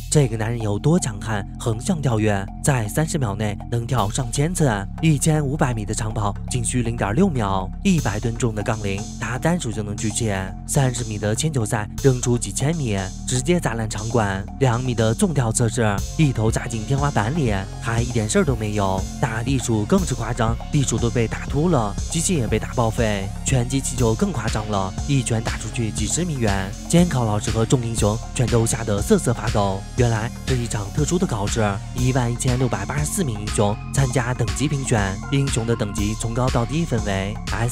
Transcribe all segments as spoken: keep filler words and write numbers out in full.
这个男人有多强悍？横向跳跃在三十秒内能跳上千次，一千五百米的长跑仅需零点六秒，一百吨重的杠铃他单手就能举起，三十米的铅球赛扔出几千米，直接砸烂场馆，两米的纵跳测试一头扎进天花板里，还一点事儿都没有。打地鼠更是夸张，地鼠都被打秃了，机器也被打报废。拳击气球更夸张了，一拳打出去几十米远，监考老师和众英雄全都吓得瑟瑟发抖。原来这一场特殊的考试，一万一千六百八十四名英雄参加等级评选，英雄的等级从高到低分为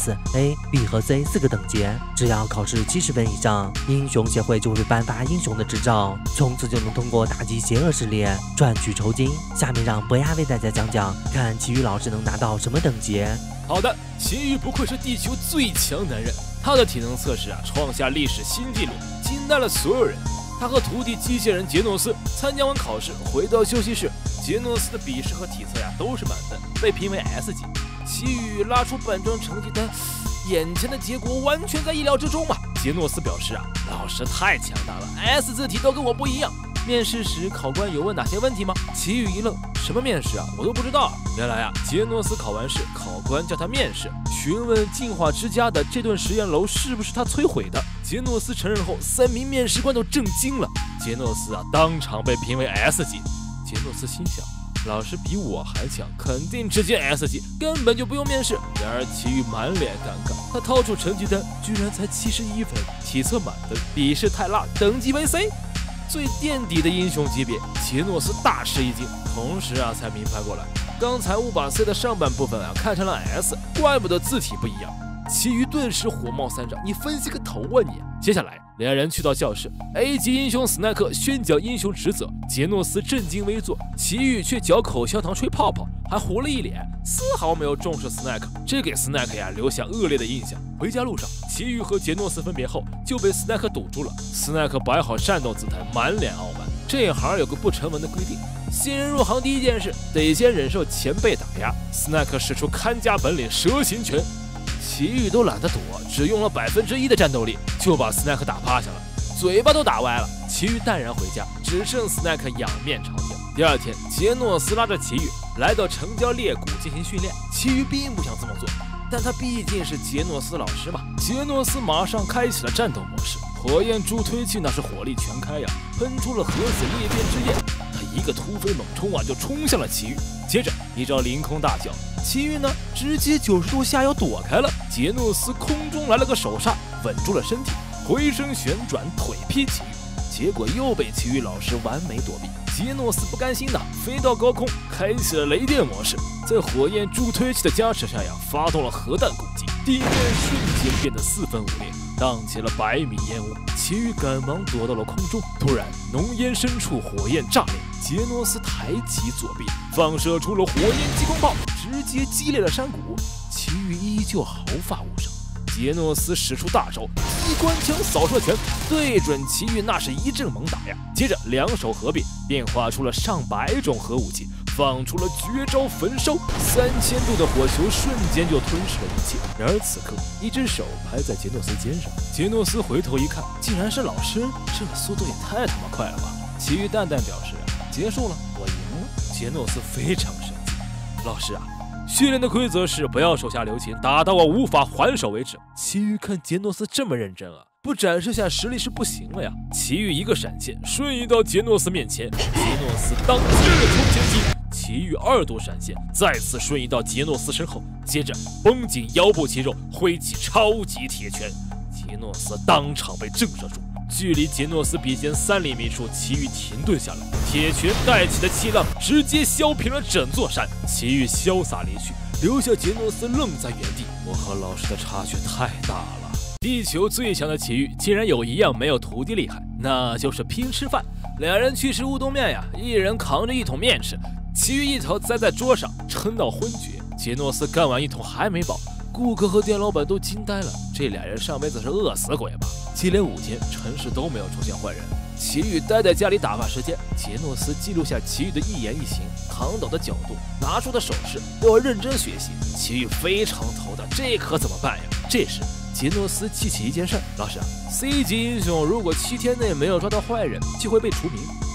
S、A、B 和 C 四个等级，只要考试七十分以上，英雄协会就会颁发英雄的执照，从此就能通过打击邪恶势力赚取酬金。下面让博雅为大家讲讲，看奇遇老师能拿到什么等级。 好的，奇遇不愧是地球最强男人，他的体能测试啊创下历史新纪录，惊呆了所有人。他和徒弟机械人杰诺斯参加完考试，回到休息室，杰诺斯的笔试和体测呀都是满分，被评为 S 级。奇遇拉出本张成绩单，眼前的结果完全在意料之中嘛。杰诺斯表示啊，老师太强大了 ，S 字题都跟我不一样。面试时考官有问哪些问题吗？奇遇一愣，什么面试啊？我都不知道啊。原来啊，杰诺斯考完试，考官叫他面试，询问进化之家的这栋实验楼是不是他摧毁的。杰诺斯承认后，三名面试官都震惊了。杰诺斯啊，当场被评为 S 级。杰诺斯心想，老师比我还强，肯定直接 S 级，根本就不用面试。然而奇遇满脸尴尬，他掏出成绩单，居然才七十一分，体测满分，笔试太烂，等级为 C。最垫底的英雄级别，杰诺斯大吃一惊，同时啊才明白过来，刚才误把 C 的上半部分啊看成了 S， 怪不得字体不一样。其余顿时火冒三丈，你分析个头啊你！接下来两人去到教室 ，A 级英雄斯奈克宣讲英雄职责，杰诺斯正襟危坐，奇遇却嚼口香糖吹泡泡，还糊了一脸，丝毫没有重视斯奈克，这给斯奈克呀留下恶劣的印象。回家路上，奇遇和杰诺斯分别后就被斯奈克堵住了，斯奈克摆好战斗姿态，满脸傲慢。这一行有个不成文的规定，新人入行第一件事得先忍受前辈打压。斯奈克使出看家本领蛇形拳，奇遇都懒得躲，只用了百分之一的战斗力就把斯奈克打趴下了，嘴巴都打歪了。奇遇淡然回家，只剩斯奈克仰面朝天。第二天，杰诺斯拉着奇遇来到城郊猎谷进行训练，奇遇并不想这么做，但他毕竟是杰诺斯老师嘛。杰诺斯马上开启了战斗模式，火焰助推器那是火力全开呀，喷出了核子裂变之焰。他一个突飞猛冲啊，就冲向了奇遇，接着一招凌空大脚，奇遇呢直接九十度下腰躲开了。杰诺斯空中来了个手刹，稳住了身体，回身旋转腿劈奇遇，结果又被奇遇老师完美躲避。杰诺斯不甘心呐，飞到高空，开启了雷电模式，在火焰助推器的加持下呀，发动了核弹攻击，地面瞬间变得四分五裂，荡起了百米烟雾。奇遇赶忙躲到了空中，突然浓烟深处火焰炸裂，杰诺斯抬起左臂，放射出了火焰激光炮，直接击裂了山谷。奇遇依旧毫发无伤。杰诺斯使出大招机关枪扫射拳，对准奇遇那是一阵猛打呀。接着两手合并，变化出了上百种核武器，放出了绝招焚烧，三千度的火球瞬间就吞噬了一切。然而此刻，一只手拍在杰诺斯肩上，杰诺斯回头一看，竟然是老师，这速度也太他妈快了吧！奇遇淡淡表示，结束了，我赢了。杰诺斯非常生气，老师啊，训练的规则是不要手下留情，打到我无法还手为止。奇遇看杰诺斯这么认真啊，不展示下实力是不行了呀。奇遇一个闪现，瞬移到杰诺斯面前，杰诺斯当即日冲前击。奇遇二度闪现，再次瞬移到杰诺斯身后，接着绷紧腰部肌肉，挥起超级铁拳，杰诺斯当场被震慑住。距离杰诺斯鼻尖三厘米处，奇遇停顿下来，铁拳带起的气浪直接削平了整座山。奇遇潇洒离去，留下杰诺斯愣在原地。我和老师的差距太大了。地球最强的奇遇竟然有一样没有徒弟厉害，那就是拼吃饭。两人去吃乌冬面呀，一人扛着一桶面吃，奇遇一头栽在桌上，撑到昏厥。杰诺斯干完一桶还没饱，顾客和店老板都惊呆了，这俩人上辈子是饿死鬼吧？接连五天，城市都没有出现坏人。奇遇待在家里打发时间，杰诺斯记录下奇遇的一言一行、躺倒的角度、拿出的手势，都要认真学习。奇遇非常头大，这可怎么办呀？这时，杰诺斯记起一件事，老师啊 ，C 级英雄如果七天内没有抓到坏人，就会被除名。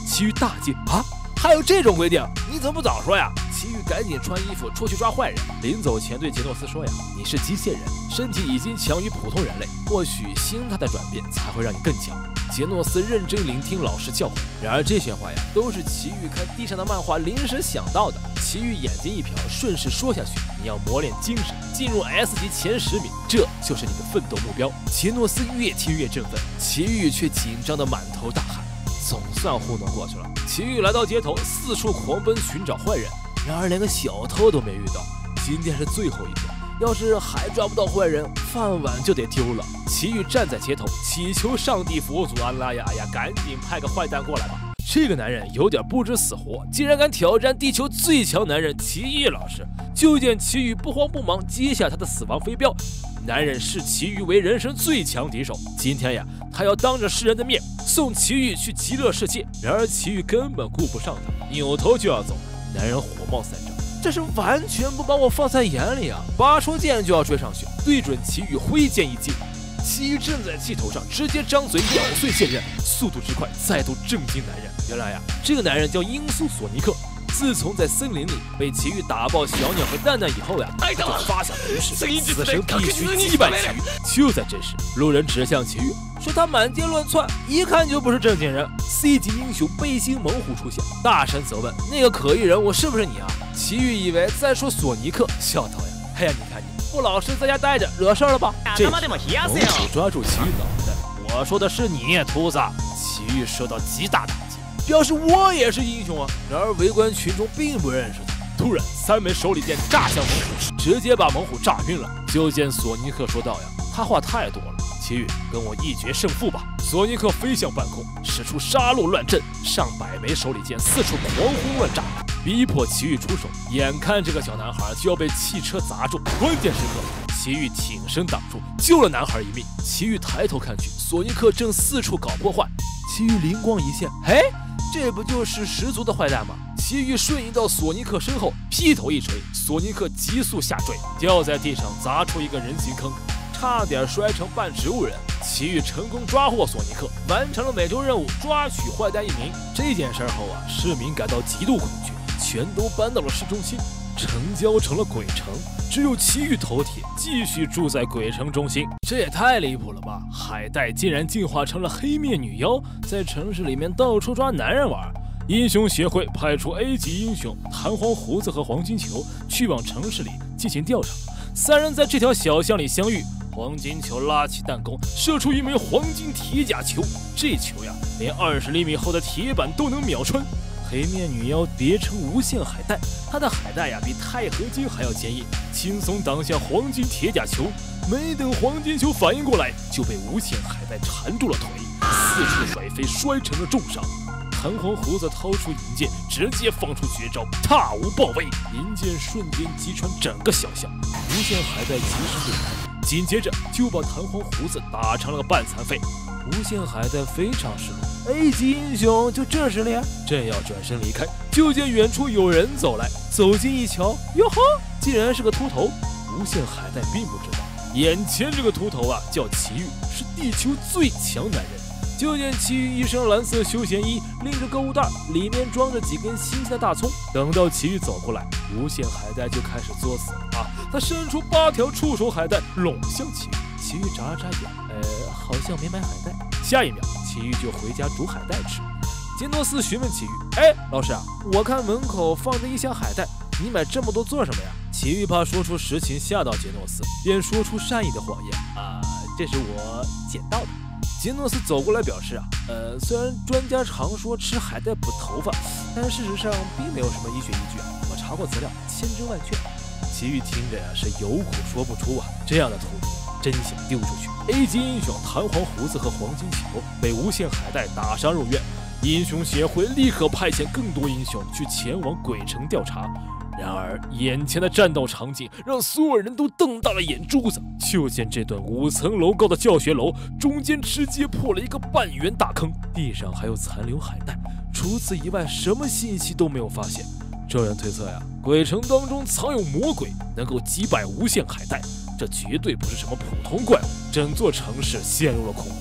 祁煜大惊啊！还有这种规定？你怎么不早说呀？祁煜赶紧穿衣服出去抓坏人，临走前对杰诺斯说呀：“你是机械人，身体已经强于普通人类，或许心态的转变才会让你更强。”杰诺斯认真聆听老师教诲，然而这些话呀，都是祁煜看地上的漫画临时想到的。祁煜眼睛一瞟，顺势说下去：“你要磨练精神，进入 S 级前十名，这就是你的奋斗目标。”杰诺斯越听越振奋，祁煜却紧张的满头大汗。总算糊弄过去了。祁煜来到街头，四处狂奔寻找坏人，然而连个小偷都没遇到。今天是最后一天，要是还抓不到坏人，饭碗就得丢了。祁煜站在街头，祈求上帝佛祖安拉呀呀，赶紧派个坏蛋过来吧。这个男人有点不知死活，竟然敢挑战地球最强男人祁煜老师。就见祁煜不慌不忙接下他的死亡飞镖。男人视祁煜为人生最强敌手，今天呀，他要当着世人的面送祁煜去极乐世界。然而祁煜根本顾不上他，扭头就要走。男人火冒三丈，这是完全不把我放在眼里啊！拔出剑就要追上去，对准祁煜挥剑一击。祁煜正在气头上，直接张嘴咬碎剑刃，速度之快再度震惊男人。原来呀，这个男人叫罂粟索尼克。自从在森林里被祁煜打爆小鸟和蛋蛋以后呀，他就发下毒誓，此生必须击败祁煜。就在这时，路人指向祁煜，说他满街乱窜，一看就不是正经人。C 级英雄背心猛虎出现，大声责问那个可疑人物是不是你啊？祁煜以为在说索尼克，笑道呀，哎呀，你看你不老实在家待着，惹事了吧？这时猛虎抓住祁煜脑袋，我说的是你，秃子。祁煜受到极大打击，表示我也是英雄啊！然而围观群众并不认识他。突然，三枚手里剑炸向猛虎，直接把猛虎炸晕了。就见索尼克说道呀：“他话太多了，祁煜，跟我一决胜负吧！”索尼克飞向半空，使出杀戮乱阵，上百枚手里剑四处狂轰乱炸，逼迫祁煜出手。眼看这个小男孩就要被汽车砸中，关键时刻，祁煜挺身挡住，救了男孩一命。祁煜抬头看去，索尼克正四处搞破坏。祁煜灵光一现，嘿，这不就是十足的坏蛋吗？祁煜瞬移到索尼克身后，劈头一锤，索尼克急速下坠，掉在地上，砸出一个人形坑，差点摔成半植物人。祁煜成功抓获索尼克，完成了每周任务，抓取坏蛋一名。这件事后啊，市民感到极度恐惧，全都搬到了市中心，城郊成了鬼城，只有祁煜头铁，继续住在鬼城中心。这也太离谱了吧！海带竟然进化成了黑面女妖，在城市里面到处抓男人玩。英雄协会派出 A 级英雄弹簧胡子和黄金球去往城市里进行调查。三人在这条小巷里相遇，黄金球拉起弹弓，射出一枚黄金铁甲球。这球呀，连二十厘米厚的铁板都能秒穿。黑面女妖别称无限海带，她的海带呀比钛合金还要坚硬，轻松挡下黄金铁甲球。没等黄金球反应过来，就被无限海带缠住了腿，四处甩飞，摔成了重伤。弹簧胡子掏出银剑，直接放出绝招踏无暴威，银剑瞬间击穿整个小巷。无限海带及时对弹，紧接着就把弹簧胡子打成了个半残废。无限海带非常失落 ，A 级英雄就这实力啊！正要转身离开，就见远处有人走来，走近一瞧，哟呵，竟然是个秃头。无限海带并不知道，眼前这个秃头啊叫祁煜，是地球最强男人。就见祁煜一身蓝色休闲衣，拎着购物袋，里面装着几根新鲜的大葱。等到祁煜走过来，无限海带就开始作死了啊！他伸出八条触手海带拢向祁煜，祁煜眨眨眼，呃，好像没买海带。下一秒，祁煜就回家煮海带吃。杰诺斯询问祁煜：“哎，老师啊，我看门口放着一箱海带，你买这么多做什么呀？”祁煜怕说出实情吓到杰诺斯，便说出善意的谎言：“啊，这是我捡到的。”杰诺斯走过来表示啊，呃，虽然专家常说吃海带补头发，但事实上并没有什么医学依据啊。我查过资料，千真万确。祁煜听着呀是有苦说不出啊，这样的徒弟真想丢出去。A 级英雄弹簧胡子和黄金球被无限海带打伤入院，英雄协会立刻派遣更多英雄去前往鬼城调查。然而，眼前的战斗场景让所有人都瞪大了眼珠子。就见这栋五层楼高的教学楼中间直接破了一个半圆大坑，地上还有残留海带，除此以外什么信息都没有发现。众人推测呀，鬼城当中藏有魔鬼，能够击败无限海带，这绝对不是什么普通怪物。整座城市陷入了恐慌，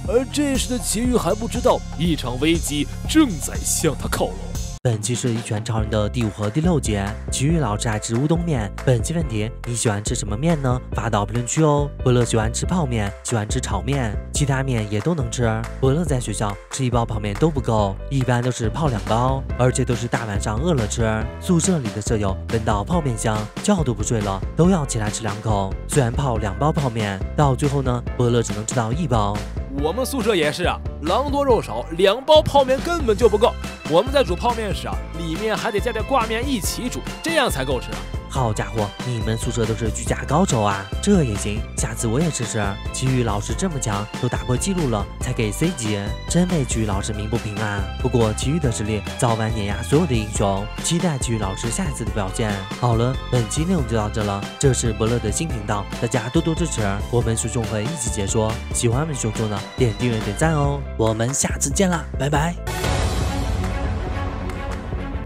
而这时的奇遇还不知道，一场危机正在向他靠拢。 本期是一拳超人的第五和第六节，奇遇老师爱吃乌冬面。本期问题：你喜欢吃什么面呢？发到评论区哦。伯乐喜欢吃泡面，喜欢吃炒面，其他面也都能吃。伯乐在学校吃一包泡面都不够，一般都是泡两包，而且都是大晚上饿了吃。宿舍里的舍友闻到泡面香，觉都不睡了，都要起来吃两口。虽然泡两包泡面，到最后呢，伯乐只能吃到一包。 我们宿舍也是啊，狼多肉少，两包泡面根本就不够。我们在煮泡面时啊，里面还得加点挂面一起煮，这样才够吃啊。 好家伙，你们宿舍都是居家高手啊，这也行，下次我也试试。奇遇老师这么强，都打破记录了才给 C 级，真为奇遇老师鸣不平啊。不过奇遇的实力早晚碾压所有的英雄，期待奇遇老师下一次的表现。好了，本期内容就到这了，这是伯乐的新频道，大家多多支持，我们叔兄会一起解说。喜欢我们叔兄呢，点订阅点赞哦，我们下次见啦，拜拜。